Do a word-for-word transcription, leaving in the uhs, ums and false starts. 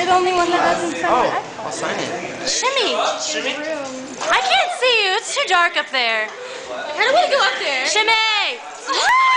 the only one that doesn't sign Oh, the iPhone. I'll sign it. Shimmy! Shimmy? I can't see you. It's too dark up there. I don't want to go up there. Shimmy!